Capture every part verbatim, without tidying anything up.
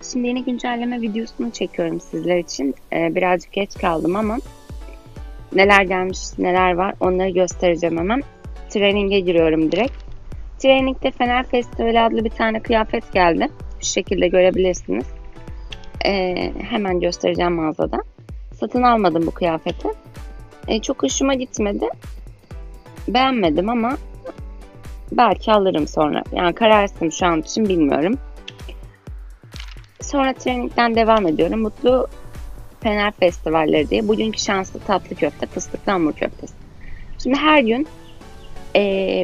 Şimdi yeni güncelleme videosunu çekiyorum sizler için. Ee, birazcık geç kaldım ama neler gelmiş, neler var onları göstereceğim hemen. Training'e giriyorum direkt. Training'de Fener Festivali adlı bir tane kıyafet geldi. Şu şekilde görebilirsiniz. Ee, hemen göstereceğim mağazada. Satın almadım bu kıyafeti. Ee, çok hoşuma gitmedi. Beğenmedim ama belki alırım sonra. Yani kararsızım şu an için, bilmiyorum. Sonra trainingden devam ediyorum. Mutlu Fener Festivalleri diye. Bugünkü şanslı tatlı köfte, fıstıklı hamur köftesi. Şimdi her gün e,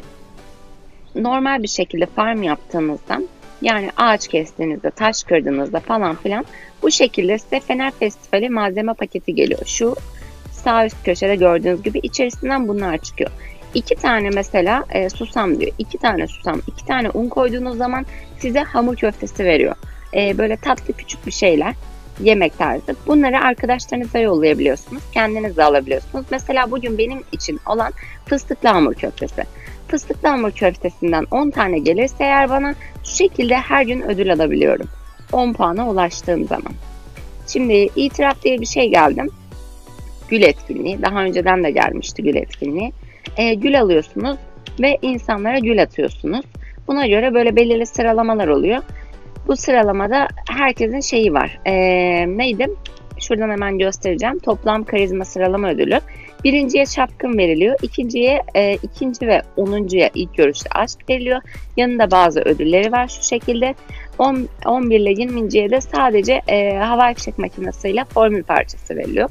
normal bir şekilde farm yaptığınızda, yani ağaç kestiğinizde, taş kırdığınızda falan filan, bu şekilde size Fener Festivali malzeme paketi geliyor. Şu sağ üst köşede gördüğünüz gibi içerisinden bunlar çıkıyor. İki tane mesela e, susam diyor. İki tane susam, iki tane un koyduğunuz zaman size hamur köftesi veriyor. E, böyle tatlı küçük bir şeyler, yemek tarzı. Bunları arkadaşlarınıza yollayabiliyorsunuz. Kendiniz de alabiliyorsunuz. Mesela bugün benim için olan fıstıklı hamur köftesi. Fıstıklı hamur köftesinden on tane gelirse eğer bana, şu şekilde her gün ödül alabiliyorum. on puana ulaştığım zaman. Şimdi itiraf diye bir şey geldi. Gül etkinliği. Daha önceden de gelmişti gül etkinliği. E, gül alıyorsunuz ve insanlara gül atıyorsunuz. Buna göre böyle belirli sıralamalar oluyor. Bu sıralamada herkesin şeyi var. E, neydi? Şuradan hemen göstereceğim. Toplam karizma sıralama ödülü. Birinciye şapkın veriliyor. İkinciye, e, ikinci ve onuncuya ilk görüşte aşk veriliyor. Yanında bazı ödülleri var şu şekilde. on, on bir ile yirminciye de sadece e, havai fişek makinesiyle formül parçası veriliyor.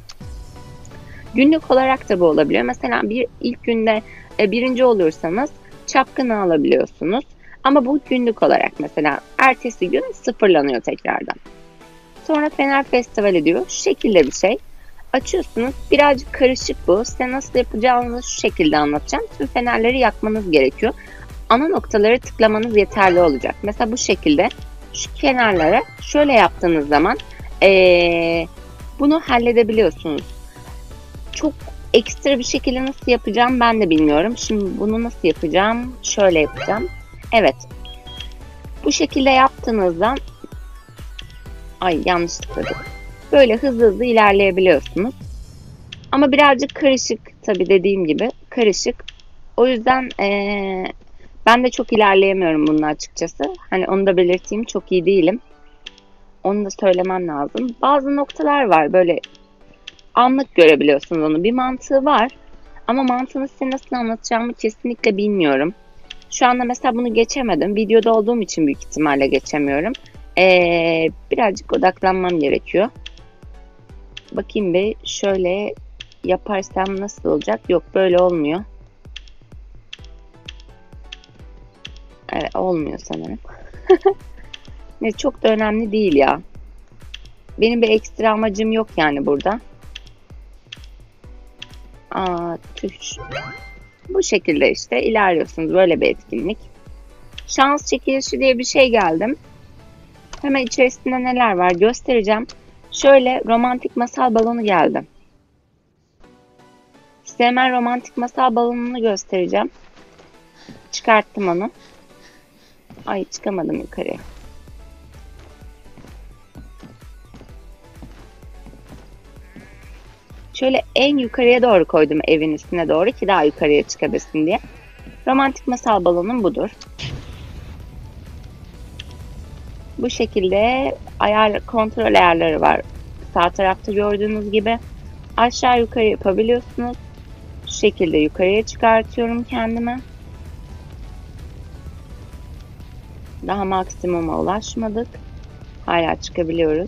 Günlük olarak da bu olabiliyor. Mesela bir ilk günde e, birinci olursanız şapkını alabiliyorsunuz. Ama bu günlük olarak, mesela ertesi gün sıfırlanıyor tekrardan. Sonra Fener Festivali diyor. Şu şekilde bir şey. Açıyorsunuz. Birazcık karışık bu. Size nasıl yapacağınızı şu şekilde anlatacağım. Tüm fenerleri yakmanız gerekiyor. Ana noktaları tıklamanız yeterli olacak. Mesela bu şekilde şu kenarlara şöyle yaptığınız zaman ee, bunu halledebiliyorsunuz. Çok ekstra bir şekilde nasıl yapacağım ben de bilmiyorum. Şimdi bunu nasıl yapacağım? Şöyle yapacağım. Evet. Bu şekilde yaptığınızda, ay yanlış tıkladım. Böyle hızlı hızlı ilerleyebiliyorsunuz. Ama birazcık karışık, tabii dediğim gibi karışık. O yüzden ee, ben de çok ilerleyemiyorum bunun açıkçası. Hani onu da belirteyim, çok iyi değilim. Onu da söylemem lazım. Bazı noktalar var, böyle anlık görebiliyorsunuz onu. Bir mantığı var. Ama mantığını size nasıl anlatacağımı kesinlikle bilmiyorum. Şu anda mesela bunu geçemedim. Videoda olduğum için büyük ihtimalle geçemiyorum. Ee, birazcık odaklanmam gerekiyor. Bakayım bir, şöyle yaparsam nasıl olacak? Yok, böyle olmuyor. Evet, olmuyor sanırım. Ne, çok da önemli değil ya. Benim bir ekstra amacım yok yani burada. Aa, tüh. Bu şekilde işte ilerliyorsunuz. Böyle bir etkinlik. Şans çekilişi diye bir şey geldim. Hemen içerisinde neler var göstereceğim. Şöyle romantik masal balonu geldi. Size hemen romantik masal balonunu göstereceğim. Çıkarttım onu. Ay, çıkamadım yukarıya. Şöyle en yukarıya doğru koydum, evin üstüne doğru ki daha yukarıya çıkabilsin diye. Romantik masal balonum budur. Bu şekilde ayar, kontrol ayarları var. Sağ tarafta gördüğünüz gibi aşağı yukarı yapabiliyorsunuz. Şu şekilde yukarıya çıkartıyorum kendimi. Daha maksimuma ulaşmadık. Hala çıkabiliyoruz.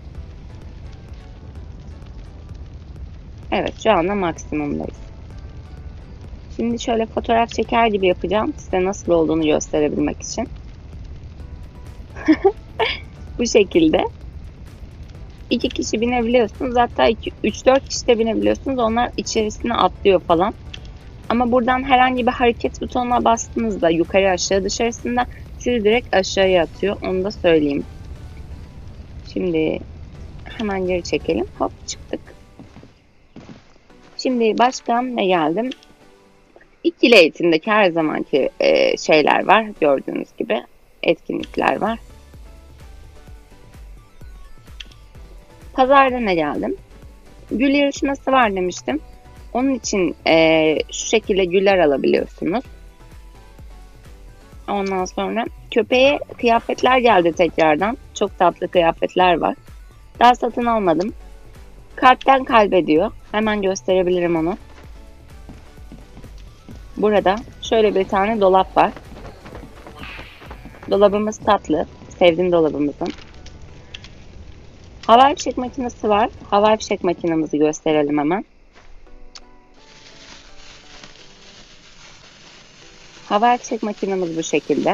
Evet, şu anda maksimumdayız. Şimdi şöyle fotoğraf çeker gibi yapacağım. Size nasıl olduğunu gösterebilmek için. Bu şekilde. İki kişi binebiliyorsunuz. Hatta üç dört kişi de binebiliyorsunuz. Onlar içerisine atlıyor falan. Ama buradan herhangi bir hareket butonuna bastığınızda yukarı aşağı dışarısında sizi direkt aşağıya atıyor. Onu da söyleyeyim. Şimdi hemen geri çekelim. Hop, çıktık. Şimdi başka ne geldim? İkili eğitimdeki her zamanki e, şeyler var. Gördüğünüz gibi etkinlikler var. Pazarda ne geldim? Gül yarışması var demiştim. Onun için e, şu şekilde güller alabiliyorsunuz. Ondan sonra köpeğe kıyafetler geldi tekrardan. Çok tatlı kıyafetler var. Daha satın almadım. Kalpten kalbe diyor. Hemen gösterebilirim onu. Burada şöyle bir tane dolap var. Dolabımız tatlı. Sevdim dolabımızın. Havai fişek makinesi var. Havai fişek makinemizi gösterelim hemen. Havai fişek makinemiz bu şekilde.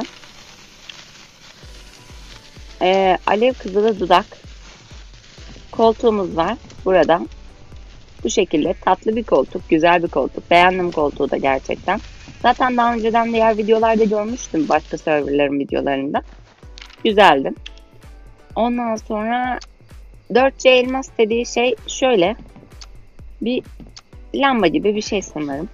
Ee, alev kızılı dudak. Koltuğumuz var burada. Bu şekilde tatlı bir koltuk, güzel bir koltuk. Beğendim koltuğu da gerçekten. Zaten daha önceden diğer videolarda görmüştüm, başka serverlerin videolarında. Güzeldi. Ondan sonra dört C elmas dediği şey şöyle. Bir lamba gibi bir şey sanırım.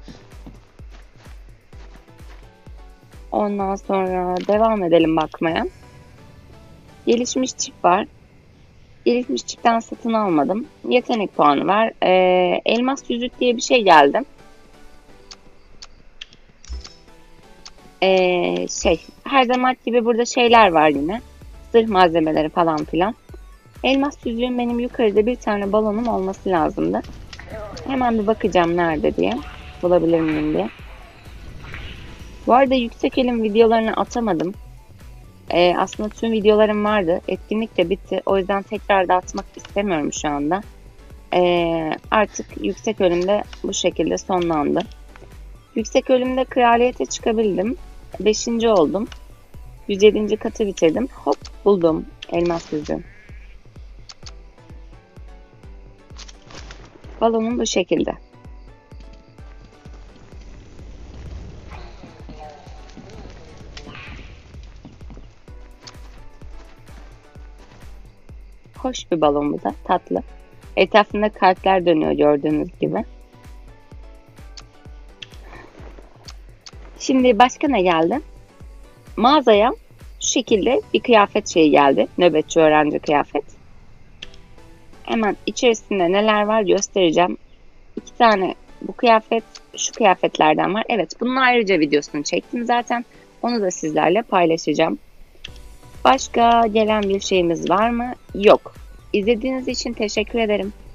Ondan sonra devam edelim bakmaya. Gelişmiş çip var. Gelişmiş çipten satın almadım. Yetenek puanı var. Ee, elmas yüzük diye bir şey geldi. Ee, şey, her zaman gibi burada şeyler var yine. Zırh malzemeleri falan filan. Elmas yüzüğüm benim yukarıda bir tane balonum olması lazımdı. Hemen bir bakacağım nerede diye. Bulabilir miyim diye. Bu arada yüksek elim videolarını atamadım. Ee, aslında tüm videolarım vardı. Etkinlik de bitti. O yüzden tekrar da atmak istemiyorum şu anda. Ee, artık yüksek ölümde bu şekilde sonlandı. Yüksek ölümde kraliyete çıkabildim. beşinci oldum. yüz yedinci katı bitirdim. Hop buldum elmas yüzüğü. Balonum bu şekilde. Hoş bir balon bu da. Tatlı. Etrafında kalpler dönüyor gördüğünüz gibi. Şimdi başka ne geldi? Mağazaya şu şekilde bir kıyafet şeyi geldi. Nöbetçi öğrenci kıyafet. Hemen içerisinde neler var göstereceğim. İki tane bu kıyafet, şu kıyafetlerden var. Evet, bunun ayrıca videosunu çektim zaten. Onu da sizlerle paylaşacağım. Başka gelen bir şeyimiz var mı? Yok. İzlediğiniz için teşekkür ederim.